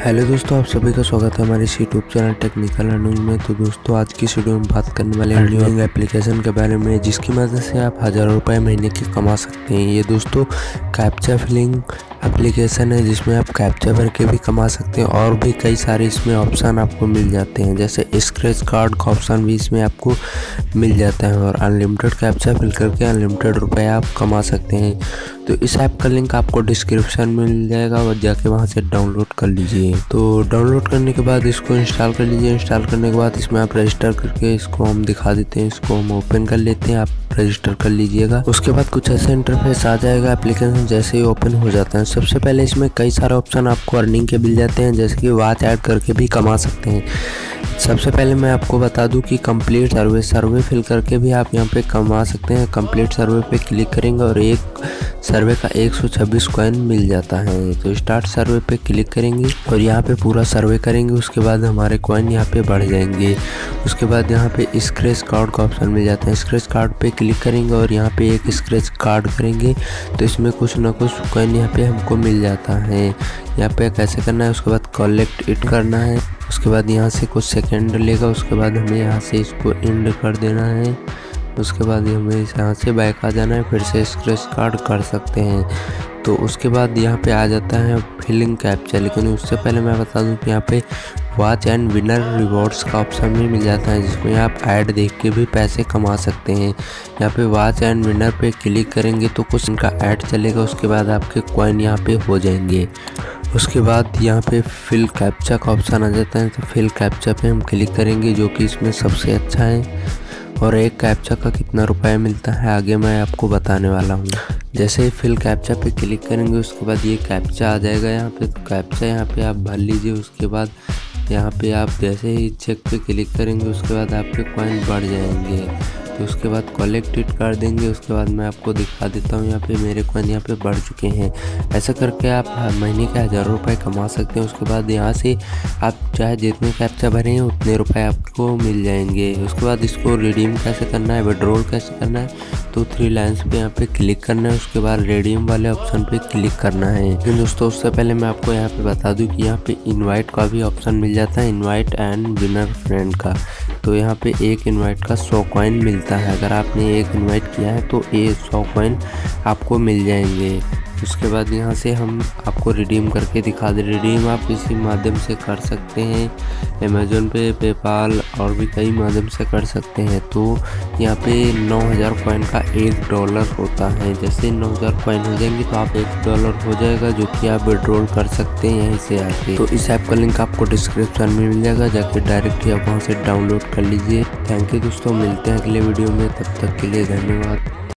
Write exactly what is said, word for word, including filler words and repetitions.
Hello दोस्तों, आप सभी का स्वागत है हमारे इस यूट्यूब चैनल टेक्निकल अर्निंग में। तो दोस्तों आज की इस वीडियो में बात करने वाले अर्निंग एप्लीकेशन के बारे में, जिसकी मदद से आप हज़ारों रुपए महीने के कमा सकते हैं। ये दोस्तों कैप्चा फिलिंग एप्लीकेशन है, जिसमें आप कैप्चा भर के भी कमा सकते हैं और भी कई सारे इसमें ऑप्शन आपको मिल जाते हैं, जैसे स्क्रैच कार्ड का ऑप्शन भी इसमें आपको मिल जाता है और अनलिमिटेड कैप्चा फिल करके अनलिमिटेड रुपए आप कमा सकते हैं। तो इस ऐप का लिंक आपको डिस्क्रिप्शन में मिल जाएगा और जाके वहां से डाउनलोड कर लीजिए। तो डाउनलोड करने के बाद इसको इंस्टॉल कर लीजिए। इंस्टॉल करने के बाद इसमें आप रजिस्टर करके इसको हम दिखा देते हैं, इसको हम ओपन कर लेते हैं। आप रजिस्टर कर लीजिएगा। उसके बाद कुछ ऐसा इंटरफेस आ जाएगा एप्लीकेशन जैसे ही ओपन हो जाता है। सबसे पहले इसमें कई सारे ऑप्शन आपको अर्निंग के मिल जाते हैं, जैसे कि वॉच ऐड करके भी कमा सकते हैं। सबसे पहले मैं आपको बता दूं कि कंप्लीट सर्वे सर्वे फिल करके भी आप यहां पे कमा सकते हैं। कंप्लीट सर्वे पे क्लिक करेंगे और एक सर्वे का एक सौ छब्बीस कॉइन मिल जाता है। तो स्टार्ट सर्वे पे क्लिक करेंगे और यहाँ पे पूरा सर्वे करेंगे। उसके बाद हमारे कॉइन यहाँ पे बढ़ जाएंगे। उसके बाद यहाँ पे स्क्रैच कार्ड का ऑप्शन मिल जाता है। स्क्रैच कार्ड पे क्लिक करेंगे और यहाँ पे एक स्क्रैच कार्ड करेंगे तो इसमें कुछ ना कुछ कॉइन यहाँ पे हमको मिल जाता है। यहाँ पे कैसे करना है, उसके बाद कलेक्ट इट करना है। उसके बाद यहाँ से कुछ सेकंड लेगा। उसके बाद हमें यहाँ से इसको एंड कर देना है। उसके बाद हमें यहाँ से बैक आ जाना है, फिर से स्क्रैच कार्ड कर सकते हैं। तो उसके बाद यहाँ पे आ जाता है फिलिंग कैप्चा। लेकिन उससे पहले मैं बता दूं कि यहाँ पे वॉच एंड विनर रिवॉर्ड्स का ऑप्शन भी मिल जाता है, जिसमें आप ऐड देख के भी पैसे कमा सकते हैं। यहाँ पे वॉच एंड विनर पे क्लिक करेंगे तो कुछ इनका ऐड चलेगा। उसके बाद आपके कॉइन यहाँ पे हो जाएंगे। उसके बाद यहाँ पे फिल कैप्चा का ऑप्शन आ जाता है। तो फिल कैप्चा पे हम क्लिक करेंगे, जो कि इसमें सबसे अच्छा है। और एक कैप्चा का कितना रुपया मिलता है आगे मैं आपको बताने वाला हूँ। जैसे ही फिल कैप्चा पे क्लिक करेंगे उसके बाद ये कैप्चा आ जाएगा यहाँ पे। तो कैप्चा यहाँ पे आप भर लीजिए। उसके बाद यहाँ पे आप जैसे ही चेक पे क्लिक करेंगे उसके बाद आपके कॉइन बढ़ जाएंगे। तो उसके बाद कलेक्ट इट कर देंगे। उसके बाद मैं आपको दिखा देता हूँ, यहाँ पे मेरे कॉइन यहाँ पे बढ़ चुके हैं। ऐसा करके आप महीने के हज़ारों रुपए कमा सकते हैं। उसके बाद यहाँ से आप चाहे जितने कैप्चा भरे हैं उतने रुपए आपको मिल जाएंगे। उसके बाद इसको रिडीम कैसे करना है, विड्रॉल कैसे करना है, तो थ्री लाइन्स पे यहाँ पे क्लिक करना है। उसके बाद रिडीम वाले ऑप्शन पे क्लिक करना है। लेकिन दोस्तों उससे पहले मैं आपको यहाँ पे बता दूँ कि यहाँ पे इनवाइट का भी ऑप्शन मिल जाता है, इनवाइट एंड विनर फ्रेंड का। तो यहाँ पे एक इनवाइट का सौ कॉइन मिलता है। अगर आपने एक इनवाइट किया है तो ये सौ कॉइन आपको मिल जाएंगे। उसके बाद यहाँ से हम आपको रिडीम करके दिखा दें। रिडीम आप इसी माध्यम से कर सकते हैं, अमेज़न पे, पेपाल और भी कई माध्यम से कर सकते हैं। तो यहाँ पे नौ हज़ार कॉइन का एक डॉलर होता है। जैसे नौ हज़ार कॉइन हो जाएंगे तो आप एक डॉलर हो जाएगा, जो कि आप विड्रॉल कर सकते हैं यहीं से आके। तो इस ऐप का लिंक आपको डिस्क्रिप्शन में मिल जाएगा, जाके डायरेक्ट ही आप वहाँ से डाउनलोड कर लीजिए। थैंक यू दोस्तों, मिलते हैं अगले वीडियो में, तब तक के लिए धन्यवाद।